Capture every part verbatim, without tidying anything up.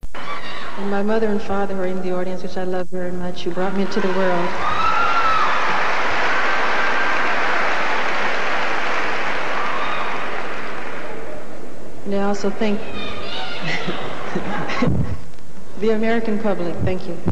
And my mother and father are in the audience, which I love very much, who brought me into the world. And I also thank the American public. Thank you.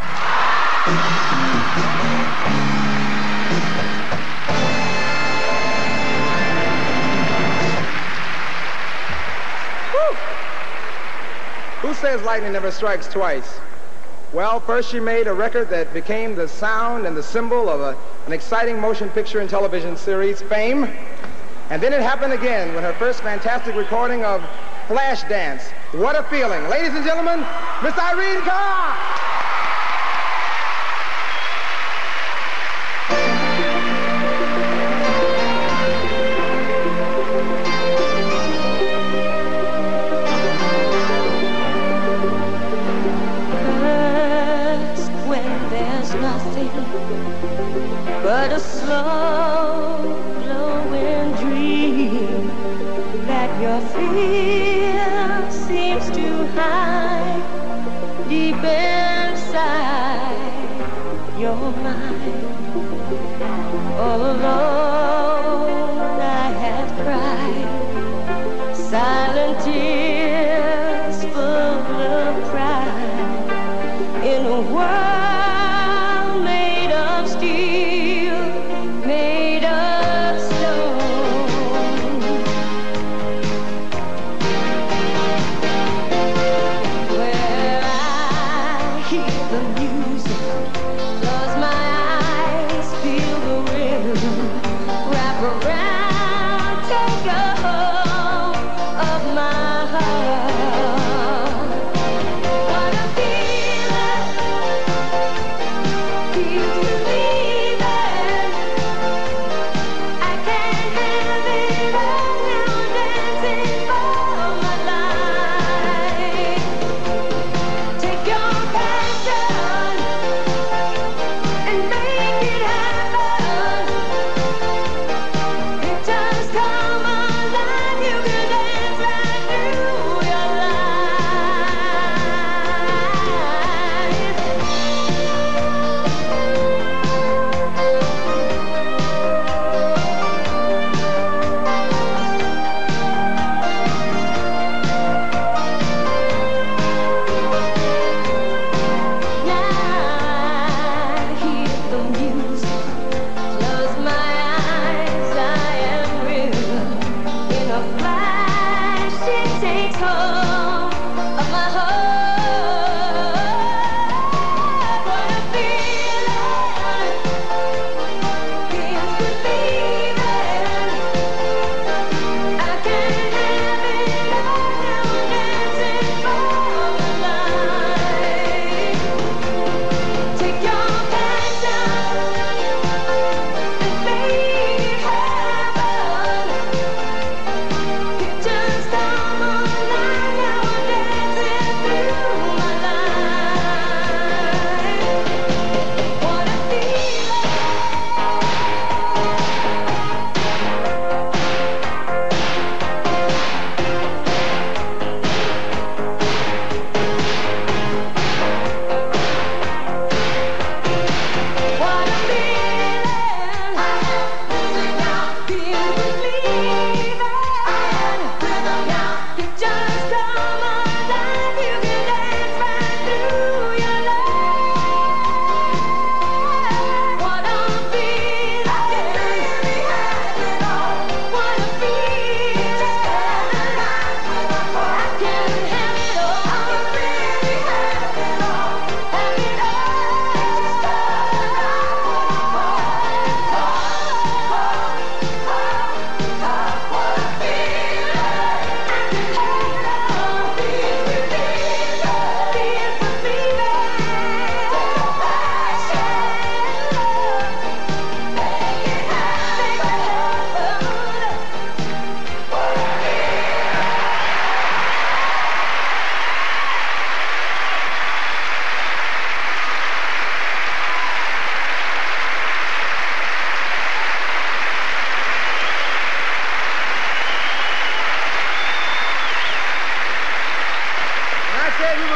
Who says lightning never strikes twice? Well, first she made a record that became the sound and the symbol of a, an exciting motion picture and television series, Fame. And then it happened again with her first fantastic recording of Flashdance, What A Feeling. Ladies and gentlemen, Miss Irene Cara! But a slow glowing dream that your fear seems to hide deep inside your mind. All alone I have cried silent tears full of pride in a world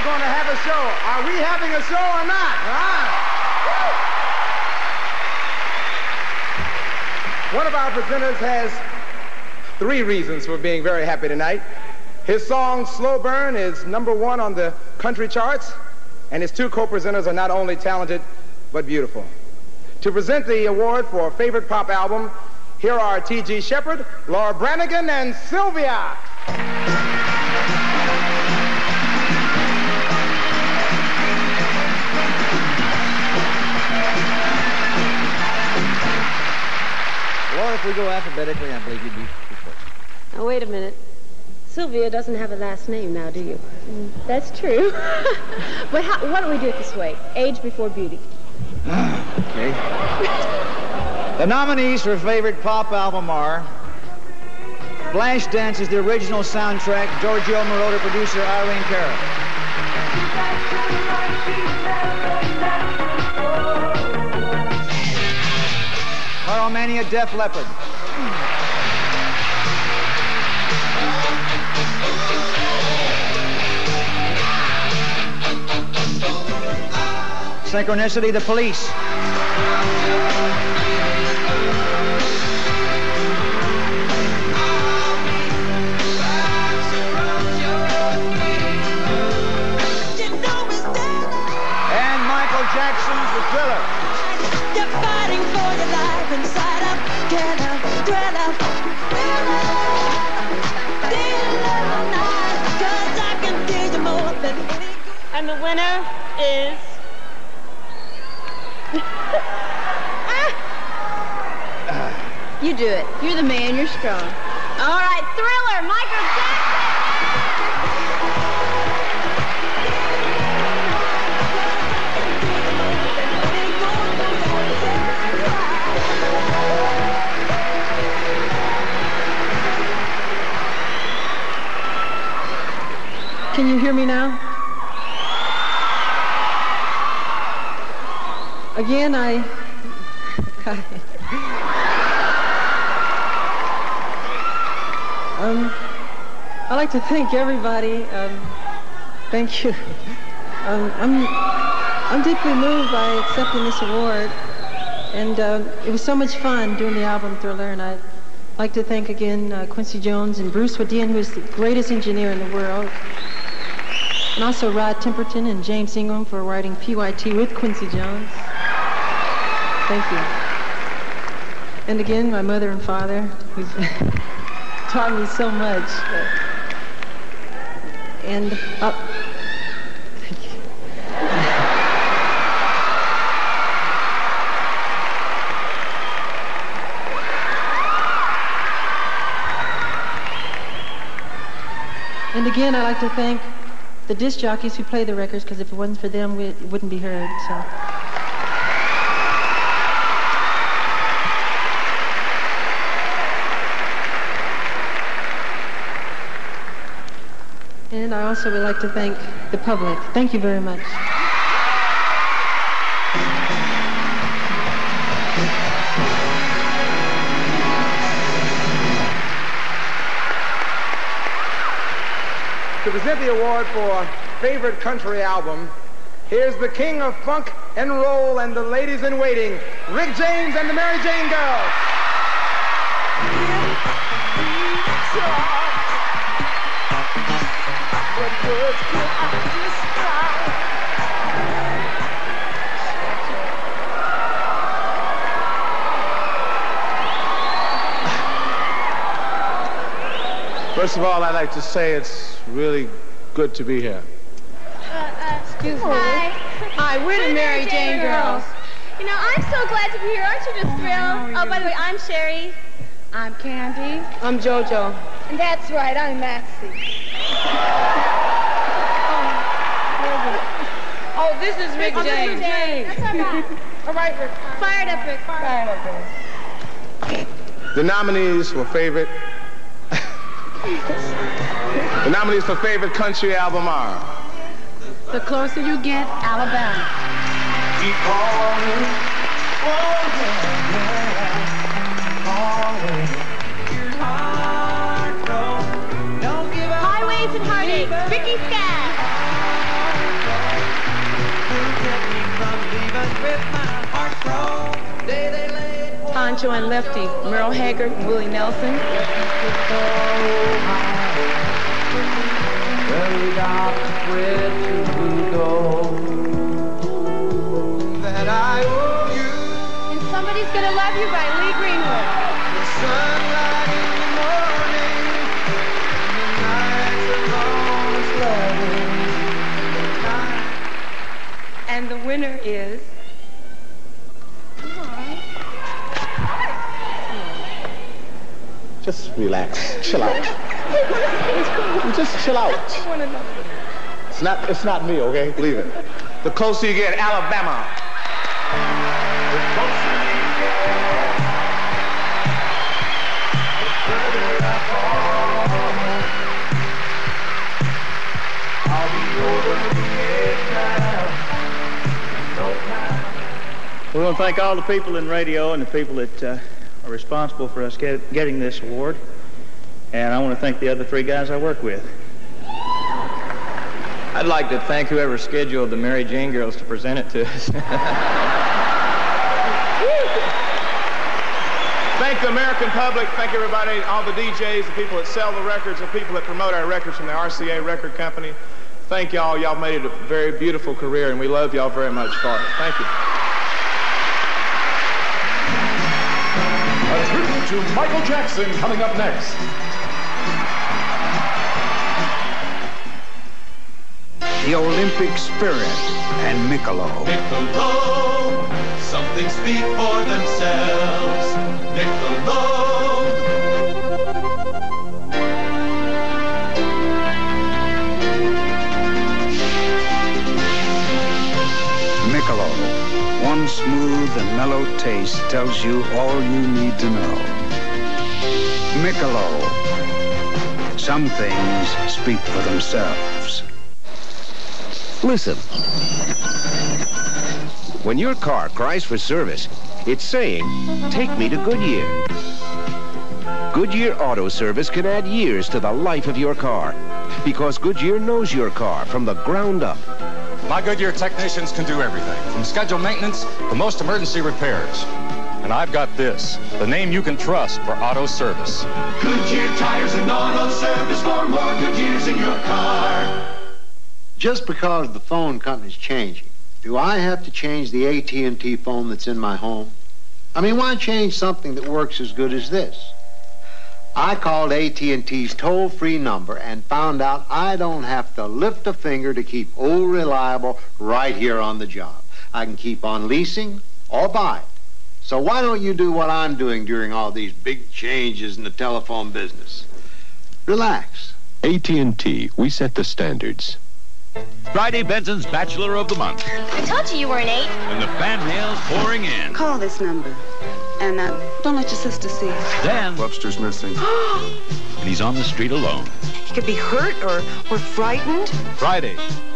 we're going to have a show. Are we having a show or not? Huh? One of our presenters has three reasons for being very happy tonight. His song, Slow Burn, is number one on the country charts, and his two co-presenters are not only talented, but beautiful. To present the award for Favorite Pop Album, here are T G Shepherd, Laura Branigan, and Sylvia. Laura, if we go alphabetically, I believe you'd be first. Now, wait a minute. Sylvia doesn't have a last name now, do you? Mm, that's true. But how, why don't we do it this way? Age before beauty. Okay. The nominees for favorite pop album are Flashdance is the original soundtrack, Giorgio Moroder, producer Irene Cara. Pyromania, Def Leppard. Synchronicity, The Police. And Michael Jackson's The Thriller. You're fighting for your life inside of Thriller, Thriller, Thriller. Thriller night, 'cause I can feel you more than any. And the winner is... You do it. You're the man. You're strong. All right, Thriller, Michael Jackson. Can you hear me now? Again, I... um, I'd like to thank everybody. Um, thank you. Um, I'm, I'm deeply moved by accepting this award. And uh, it was so much fun doing the album Thriller. And I'd like to thank again uh, Quincy Jones and Bruce Waddian, who is the greatest engineer in the world. And also Rod Temperton and James Ingram for writing P Y T with Quincy Jones. Thank you. And again, my mother and father, who's taught me so much. And uh, thank you. And again, I'd like to thank the disc jockeys who play the records, because if it wasn't for them, we, it wouldn't be heard. So. And I also would like to thank the public. Thank you very much. To present the award for Favorite Country Album, here's the king of funk and roll and the ladies in waiting, Rick James and the Mary Jane Girls. First of all, I'd like to say it's really good to be here. Uh, uh, excuse me. Hi. Hi, we're the Mary Jane Girls. You know, I'm so glad to be here. Aren't you just thrilled? Oh, by the way, I'm Sherry. I'm Candy. I'm JoJo. And that's right, I'm Maxie. Oh, this is Rick Oh, James. Rick James. That's all right. All right, Rick. Fired up, Rick. Fired up. The nominees for favorite... the nominees for favorite country album are... The Closer You Get, Alabama. Keep calling. Oh, yeah, yeah. Calling. Your heart, no. Don't give up. Highways and Heartaches, Ricky Skaggs. Pancho and Lefty, Merle Haggard and Willie Nelson. That I owe you. And Somebody's Gonna Love You by Lee Greenwood. The sunlight in the morning, and the nights of always loving. And the winner is... Just relax. Chill out. Just chill out. It's not, it's not me, okay? Believe it. The closer you get, Alabama. The closer you get, the further I fall. I'll be over the edge now. No time. We want to thank all the people in radio and the people that uh, are responsible for us get, getting this award. And I want to thank the other three guys I work with. I'd like to thank whoever scheduled the Mary Jane Girls to present it to us. Thank the American public, thank everybody, all the D Js, the people that sell the records, the people that promote our records from the R C A Record Company. Thank y'all. Y'all made it a very beautiful career, and we love y'all very much for it. Thank you. A tribute to Michael Jackson coming up next. The Olympic Spirit and Michelob. Michelob, some things speak for themselves. Michelob. Michelob, one smooth and mellow taste tells you all you need to know. Michelob, some things speak for themselves. Listen. When your car cries for service, it's saying, take me to Goodyear. Goodyear Auto Service can add years to the life of your car because Goodyear knows your car from the ground up. My Goodyear technicians can do everything, from scheduled maintenance to most emergency repairs. And I've got this, the name you can trust for auto service. Goodyear tires and auto service for more good years in your car. Just because the phone company's changing, do I have to change the A T and T phone that's in my home? I mean, why change something that works as good as this? I called A T and T's toll-free number and found out I don't have to lift a finger to keep old reliable right here on the job. I can keep on leasing or buy it. So why don't you do what I'm doing during all these big changes in the telephone business? Relax. A T and T, we set the standards. Friday Benson's Bachelor of the Month. I told you you were an eight. And the fan mail's pouring in. Call this number. And uh, don't let your sister see it. Then Webster's missing. And he's on the street alone. He could be hurt or, or frightened. Friday.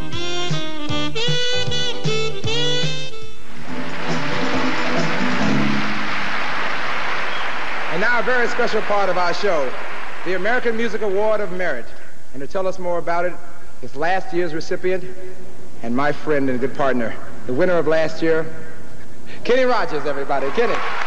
And now a very special part of our show, the American Music Award of Merit. And to tell us more about it, is last year's recipient and my friend and good partner, the winner of last year, Kenny Rogers, everybody. Kenny.